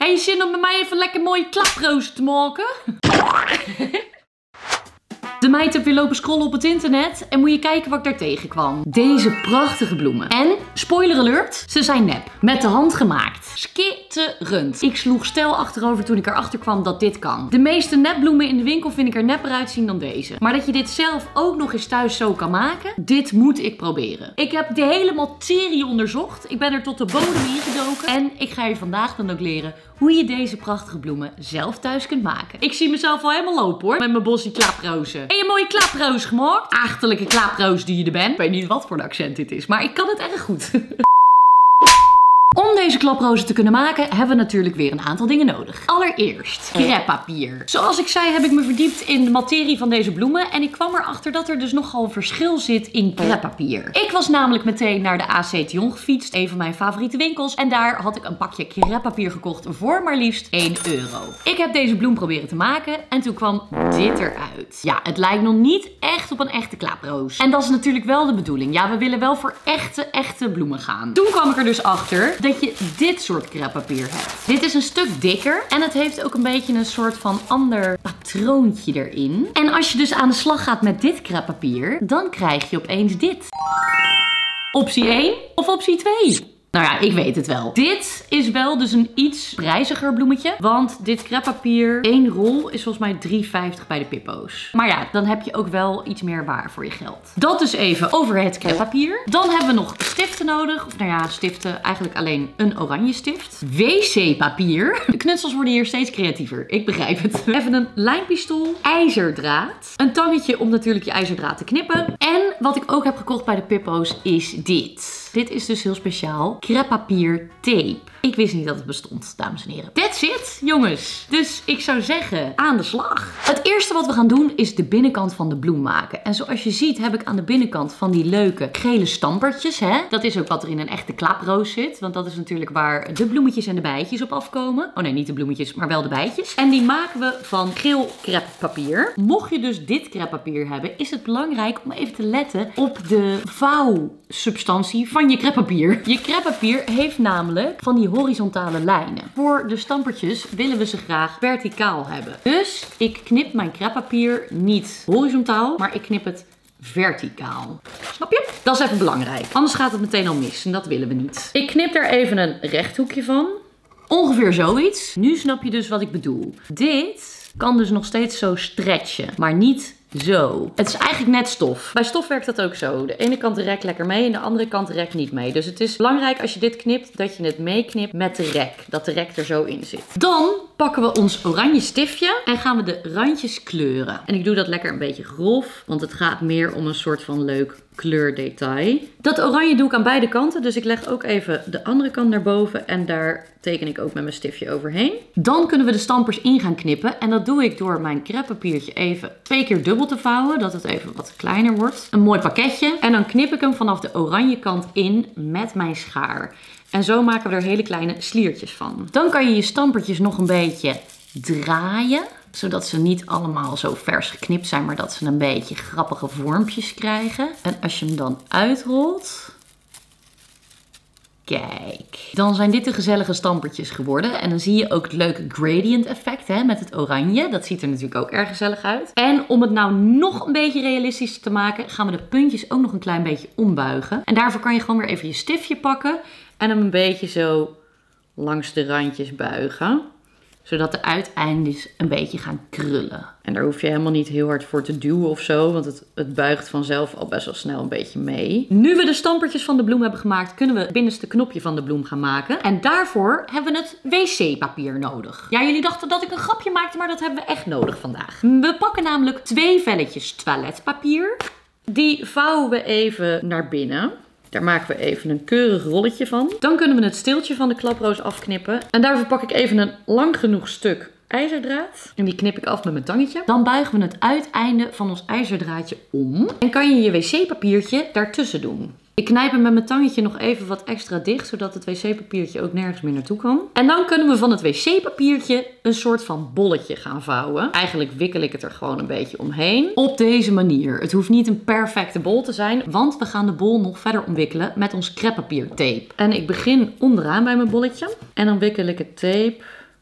Heb je zin om met mij even lekker mooie klaproos te maken? De meid heeft weer lopen scrollen op het internet en moet je kijken wat ik daar tegenkwam. Deze prachtige bloemen. En, spoiler alert, ze zijn nep. Met de hand gemaakt. Skitterend. Ik sloeg stel achterover toen ik erachter kwam dat dit kan. De meeste nepbloemen in de winkel vind ik er nepper uitzien dan deze. Maar dat je dit zelf ook nog eens thuis zo kan maken, dit moet ik proberen. Ik heb de hele materie onderzocht. Ik ben er tot de bodem ingedoken. En ik ga je vandaag dan ook leren hoe je deze prachtige bloemen zelf thuis kunt maken. Ik zie mezelf al helemaal lopen hoor, met mijn bosje klaprozen. En je mooie klaproos gemaakt? Achterlijke klaproos die je er bent. Ik weet niet wat voor een accent dit is, maar ik kan het erg goed. Om deze klaprozen te kunnen maken, hebben we natuurlijk weer een aantal dingen nodig. Allereerst crêpepapier. Zoals ik zei, heb ik me verdiept in de materie van deze bloemen. En ik kwam erachter dat er dus nogal verschil zit in crêpepapier. Ik was namelijk meteen naar de AC Thion gefietst, een van mijn favoriete winkels. En daar had ik een pakje crêpepapier gekocht voor maar liefst €1. Ik heb deze bloem proberen te maken en toen kwam dit eruit. Ja, het lijkt nog niet echt op een echte klaproos. En dat is natuurlijk wel de bedoeling. Ja, we willen wel voor echte bloemen gaan. Toen kwam ik er dus achter dat je dit soort crêpepapier hebt. Dit is een stuk dikker en het heeft ook een beetje een soort van ander patroontje erin. En als je dus aan de slag gaat met dit crêpepapier, dan krijg je opeens dit. Optie 1 of optie 2? Nou ja, ik weet het wel. Dit is wel dus een iets prijziger bloemetje. Want dit crêpepapier, 1 rol, is volgens mij €3,50 bij de Pippo's. Maar ja, dan heb je ook wel iets meer waar voor je geld. Dat dus even over het crêpepapier. Dan hebben we nog stiften nodig. Of nou ja, stiften, eigenlijk alleen een oranje stift. Wc-papier. De knutsels worden hier steeds creatiever. Ik begrijp het. Even een lijmpistool. IJzerdraad. Een tangetje om natuurlijk je ijzerdraad te knippen. En wat ik ook heb gekocht bij de Pippo's is dit. Dit is dus heel speciaal. Crêpepapier tape. Ik wist niet dat het bestond, dames en heren. That's it, jongens. Dus ik zou zeggen, aan de slag. Het eerste wat we gaan doen is de binnenkant van de bloem maken. En zoals je ziet heb ik aan de binnenkant van die leuke gele stampertjes. Hè? Dat is ook wat er in een echte klaproos zit. Want dat is natuurlijk waar de bloemetjes en de bijtjes op afkomen. Oh nee, niet de bloemetjes, maar wel de bijtjes. En die maken we van geel crêpepapier. Mocht je dus dit crêpepapier hebben, is het belangrijk om even te letten op de vouwsubstantie van je crêpepapier. Je crêpepapier heeft namelijk van die horizontale lijnen. Voor de stampertjes willen we ze graag verticaal hebben. Dus ik knip mijn crêpepapier niet horizontaal, maar ik knip het verticaal. Snap je? Dat is even belangrijk. Anders gaat het meteen al mis en dat willen we niet. Ik knip er even een rechthoekje van. Ongeveer zoiets. Nu snap je dus wat ik bedoel. Dit kan dus nog steeds zo stretchen, maar niet zo. Het is eigenlijk net stof. Bij stof werkt dat ook zo. De ene kant rekt lekker mee en de andere kant rekt niet mee. Dus het is belangrijk als je dit knipt, dat je het meeknipt met de rek. Dat de rek er zo in zit. Dan pakken we ons oranje stiftje en gaan we de randjes kleuren. En ik doe dat lekker een beetje grof, want het gaat meer om een soort van leuk kleurdetail. Dat oranje doe ik aan beide kanten, dus ik leg ook even de andere kant naar boven en daar teken ik ook met mijn stiftje overheen. Dan kunnen we de stampers in gaan knippen en dat doe ik door mijn crêpepapiertje even 2 keer dubbel te vouwen, dat het even wat kleiner wordt. Een mooi pakketje en dan knip ik hem vanaf de oranje kant in met mijn schaar. En zo maken we er hele kleine sliertjes van. Dan kan je je stampertjes nog een beetje draaien, zodat ze niet allemaal zo vers geknipt zijn, maar dat ze een beetje grappige vormpjes krijgen. En als je hem dan uitrolt, kijk, dan zijn dit de gezellige stampertjes geworden. En dan zie je ook het leuke gradient effect hè, met het oranje. Dat ziet er natuurlijk ook erg gezellig uit. En om het nou nog een beetje realistisch te maken, gaan we de puntjes ook nog een klein beetje ombuigen. En daarvoor kan je gewoon weer even je stiftje pakken en hem een beetje zo langs de randjes buigen, zodat de uiteindes een beetje gaan krullen. En daar hoef je helemaal niet heel hard voor te duwen of zo, want het buigt vanzelf al best wel snel een beetje mee. Nu we de stampertjes van de bloem hebben gemaakt, kunnen we het binnenste knopje van de bloem gaan maken. En daarvoor hebben we het wc-papier nodig. Ja, jullie dachten dat ik een grapje maakte, maar dat hebben we echt nodig vandaag. We pakken namelijk 2 velletjes toiletpapier. Die vouwen we even naar binnen. Daar maken we even een keurig rolletje van. Dan kunnen we het steeltje van de klaproos afknippen. En daarvoor pak ik even een lang genoeg stuk ijzerdraad. En die knip ik af met mijn tangetje. Dan buigen we het uiteinde van ons ijzerdraadje om. En kan je je wc-papiertje daartussen doen. Ik knijp hem met mijn tangetje nog even wat extra dicht, zodat het wc-papiertje ook nergens meer naartoe kan. En dan kunnen we van het wc-papiertje een soort van bolletje gaan vouwen. Eigenlijk wikkel ik het er gewoon een beetje omheen. Op deze manier. Het hoeft niet een perfecte bol te zijn, want we gaan de bol nog verder omwikkelen met ons crêpepapier tape. En ik begin onderaan bij mijn bolletje. En dan wikkel ik het tape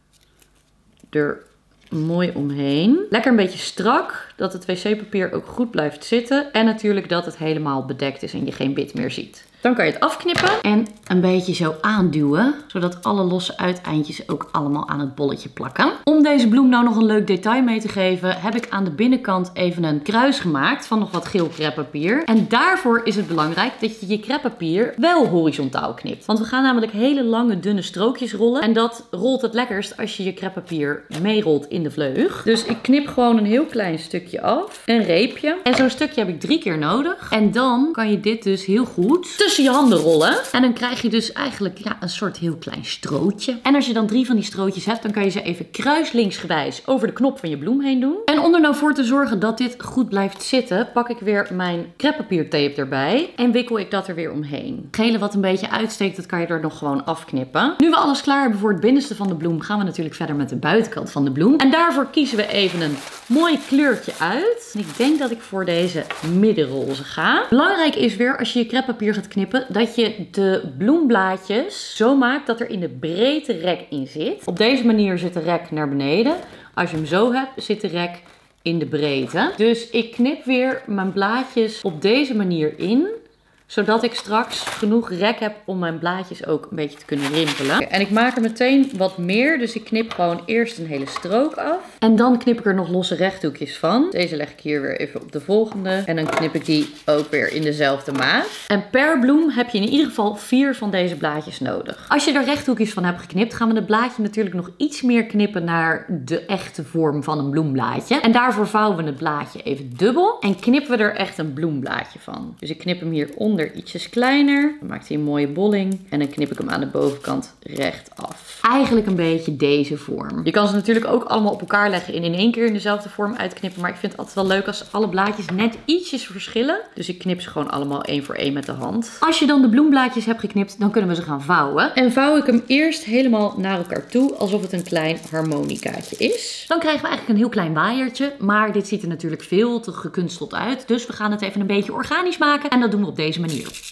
er mooi omheen. Lekker een beetje strak, dat het wc-papier ook goed blijft zitten. En natuurlijk dat het helemaal bedekt is en je geen bit meer ziet. Dan kan je het afknippen en een beetje zo aanduwen, zodat alle losse uiteindjes ook allemaal aan het bolletje plakken. Om deze bloem nou nog een leuk detail mee te geven, heb ik aan de binnenkant even een kruis gemaakt van nog wat geel crêpepapier. En daarvoor is het belangrijk dat je je crêpepapier wel horizontaal knipt. Want we gaan namelijk hele lange, dunne strookjes rollen. En dat rolt het lekkerst als je je crêpepapier meerolt in de vleug. Dus ik knip gewoon een heel klein stukje af. Een reepje. En zo'n stukje heb ik 3 keer nodig. En dan kan je dit dus heel goed tussen je handen rollen. En dan krijg je dus eigenlijk een soort heel klein strootje. En als je dan 3 van die strootjes hebt, dan kan je ze even kruislinksgewijs over de knop van je bloem heen doen. En om er nou voor te zorgen dat dit goed blijft zitten, pak ik weer mijn crêpepapiertape erbij. En wikkel ik dat er weer omheen. Het gele wat een beetje uitsteekt, dat kan je er nog gewoon afknippen. Nu we alles klaar hebben voor het binnenste van de bloem, gaan we natuurlijk verder met de buitenkant van de bloem. En daarvoor kiezen we even een mooi kleurtje uit. En ik denk dat ik voor deze middenroze ga. Belangrijk is weer, als je je crêpepapier gaat knippen, dat je de bloemblaadjes zo maakt dat er in de breedte rek in zit. Op deze manier zit de rek naar beneden. Als je hem zo hebt, zit de rek in de breedte. Dus ik knip weer mijn blaadjes op deze manier in, zodat ik straks genoeg rek heb om mijn blaadjes ook een beetje te kunnen rimpelen. En ik maak er meteen wat meer. Dus ik knip gewoon eerst een hele strook af. En dan knip ik er nog losse rechthoekjes van. Deze leg ik hier weer even op de volgende. En dan knip ik die ook weer in dezelfde maat. En per bloem heb je in ieder geval 4 van deze blaadjes nodig. Als je er rechthoekjes van hebt geknipt, gaan we het blaadje natuurlijk nog iets meer knippen naar de echte vorm van een bloemblaadje. En daarvoor vouwen we het blaadje even dubbel. En knippen we er echt een bloemblaadje van. Dus ik knip hem hieronder ietsjes kleiner. Dan maakt hij een mooie bolling. En dan knip ik hem aan de bovenkant recht af. Eigenlijk een beetje deze vorm. Je kan ze natuurlijk ook allemaal op elkaar leggen en in één keer in dezelfde vorm uitknippen. Maar ik vind het altijd wel leuk als alle blaadjes net ietsjes verschillen. Dus ik knip ze gewoon allemaal 1 voor 1 met de hand. Als je dan de bloemblaadjes hebt geknipt, dan kunnen we ze gaan vouwen. En vouw ik hem eerst helemaal naar elkaar toe, alsof het een klein harmonicaatje is. Dan krijgen we eigenlijk een heel klein waaiertje. Maar dit ziet er natuurlijk veel te gekunsteld uit. Dus we gaan het even een beetje organisch maken. En dat doen we op deze manier.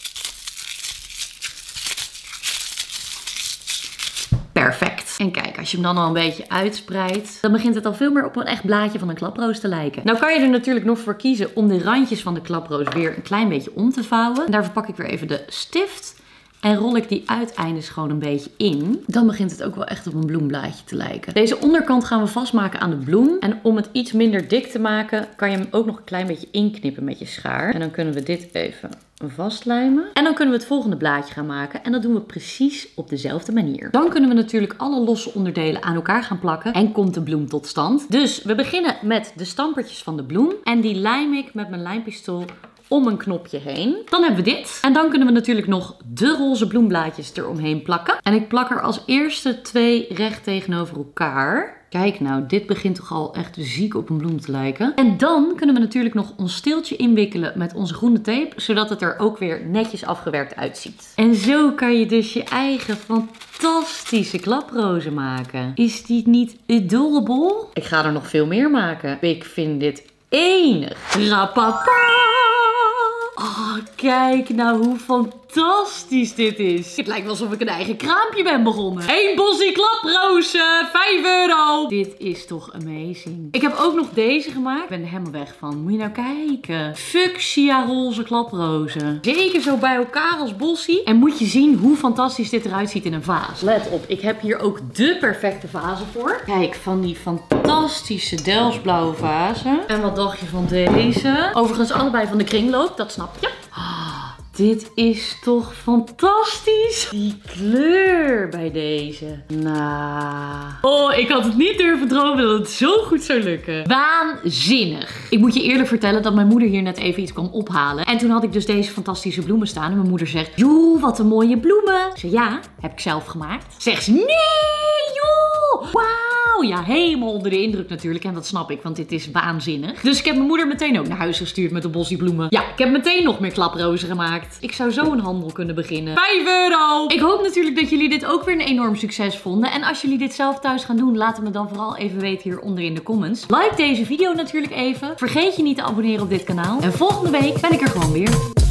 Perfect. En kijk, als je hem dan al een beetje uitspreidt, dan begint het al veel meer op een echt blaadje van een klaproos te lijken. Nou kan je er natuurlijk nog voor kiezen om de randjes van de klaproos weer een klein beetje om te vouwen. En daarvoor pak ik weer even de stift en rol ik die uiteindes gewoon een beetje in. Dan begint het ook wel echt op een bloemblaadje te lijken. Deze onderkant gaan we vastmaken aan de bloem. En om het iets minder dik te maken, kan je hem ook nog een klein beetje inknippen met je schaar. En dan kunnen we dit even vastlijmen. En dan kunnen we het volgende blaadje gaan maken. En dat doen we precies op dezelfde manier. Dan kunnen we natuurlijk alle losse onderdelen aan elkaar gaan plakken. En komt de bloem tot stand. Dus we beginnen met de stampertjes van de bloem. En die lijm ik met mijn lijmpistool om een knopje heen. Dan hebben we dit. En dan kunnen we natuurlijk nog de roze bloemblaadjes eromheen plakken. En ik plak er als eerste 2 recht tegenover elkaar. Kijk nou, dit begint toch al echt ziek op een bloem te lijken. En dan kunnen we natuurlijk nog ons steeltje inwikkelen met onze groene tape, zodat het er ook weer netjes afgewerkt uitziet. En zo kan je dus je eigen fantastische klaprozen maken. Is die niet adorable? Ik ga er nog veel meer maken. Ik vind dit enig. Rapapa! Oh, kijk nou hoe fantastisch dit is. Het lijkt wel alsof ik een eigen kraampje ben begonnen. 1 bossie klaprozen, €5. Dit is toch amazing. Ik heb ook nog deze gemaakt. Ik ben er helemaal weg van. Moet je nou kijken. Fuchsia roze klaprozen. Zeker zo bij elkaar als bossie. En moet je zien hoe fantastisch dit eruit ziet in een vaas. Let op, ik heb hier ook de perfecte vazen voor. Kijk, van die fantastische Delftsblauwe vazen. En wat dacht je van deze? Overigens allebei van de kringloop, dat snap je. Dit is toch fantastisch. Die kleur bij deze. Nou. Oh, ik had het niet durven dromen dat het zo goed zou lukken. Waanzinnig. Ik moet je eerlijk vertellen dat mijn moeder hier net even iets kwam ophalen. En toen had ik dus deze fantastische bloemen staan. En mijn moeder zegt, joh, wat een mooie bloemen. Ik zei, ja, heb ik zelf gemaakt. Zegt ze, nee, joh. Wauw. Ja, helemaal onder de indruk natuurlijk. En dat snap ik, want dit is waanzinnig. Dus ik heb mijn moeder meteen ook naar huis gestuurd met een bosje bloemen. Ja, ik heb meteen nog meer klaprozen gemaakt. Ik zou zo een handel kunnen beginnen. €5. Ik hoop natuurlijk dat jullie dit ook weer een enorm succes vonden. En als jullie dit zelf thuis gaan doen, laat het me dan vooral even weten hieronder in de comments. Like deze video natuurlijk even. Vergeet je niet te abonneren op dit kanaal. En volgende week ben ik er gewoon weer.